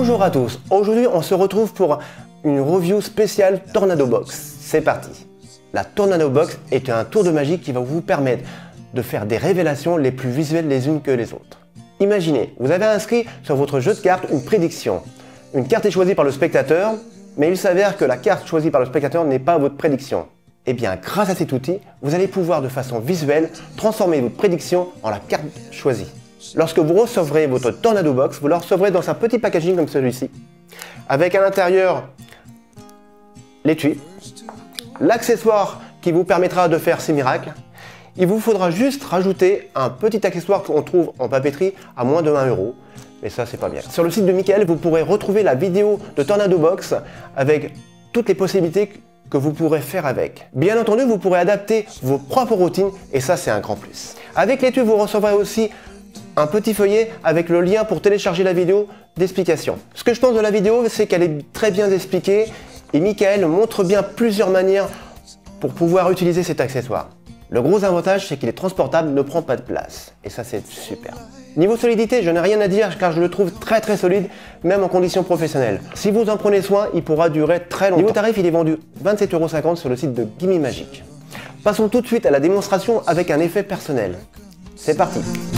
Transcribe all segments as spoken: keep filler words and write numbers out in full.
Bonjour à tous, aujourd'hui on se retrouve pour une review spéciale Tornado Box. C'est parti. La Tornado Box est un tour de magie qui va vous permettre de faire des révélations les plus visuelles les unes que les autres. Imaginez, vous avez inscrit sur votre jeu de cartes une prédiction. Une carte est choisie par le spectateur, mais il s'avère que la carte choisie par le spectateur n'est pas votre prédiction. Et bien, grâce à cet outil, vous allez pouvoir de façon visuelle transformer votre prédiction en la carte choisie. Lorsque vous recevrez votre Tornado Box, vous la recevrez dans un petit packaging comme celui-ci, avec à l'intérieur l'étui, l'accessoire qui vous permettra de faire ces miracles. Il vous faudra juste rajouter un petit accessoire qu'on trouve en papeterie à moins de un euro. Mais ça, c'est pas bien. Sur le site de Mickaël, vous pourrez retrouver la vidéo de Tornado Box avec toutes les possibilités que vous pourrez faire avec. Bien entendu, vous pourrez adapter vos propres routines et ça, c'est un grand plus. Avec l'étui, vous recevrez aussi un petit feuillet avec le lien pour télécharger la vidéo d'explication. Ce que je pense de la vidéo, c'est qu'elle est très bien expliquée et Mickaël montre bien plusieurs manières pour pouvoir utiliser cet accessoire. Le gros avantage, c'est qu'il est transportable, ne prend pas de place. Et ça, c'est super. Niveau solidité, je n'ai rien à dire car je le trouve très très solide, même en conditions professionnelles. Si vous en prenez soin, il pourra durer très longtemps. Niveau tarif, il est vendu vingt-sept euros cinquante sur le site de Gimme Magic. Passons tout de suite à la démonstration avec un effet personnel. C'est parti.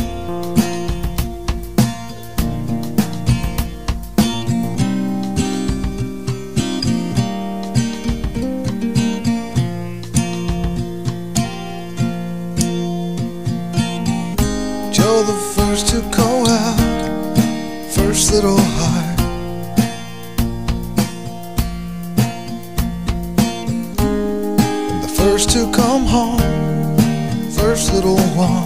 You're the first to go out, first little heart. The first to come home, first little one.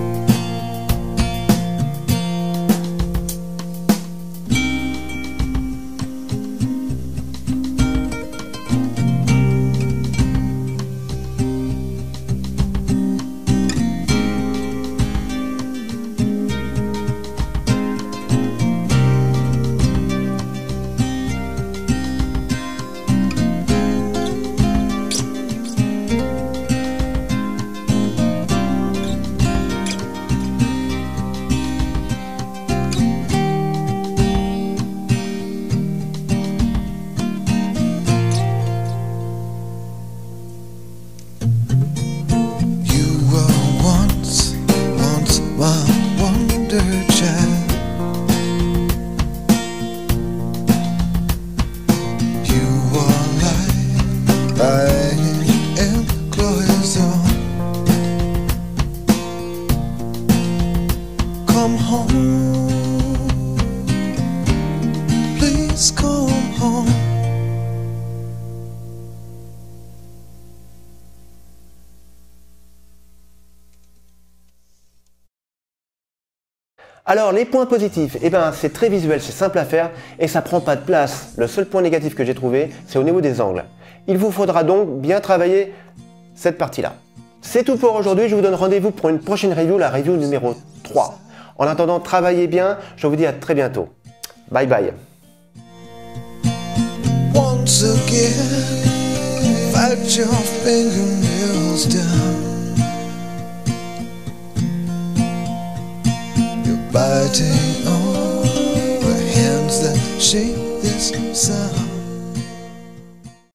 Child, you are like lying in cloison. Come home, please come home. Alors les points positifs, eh ben, c'est très visuel, c'est simple à faire et ça prend pas de place. Le seul point négatif que j'ai trouvé, c'est au niveau des angles. Il vous faudra donc bien travailler cette partie-là. C'est tout pour aujourd'hui, je vous donne rendez-vous pour une prochaine review, la review numéro trois. En attendant, travaillez bien, je vous dis à très bientôt. Bye bye. Once again, fight your fingernails down. Biting on the hands that shape this sound.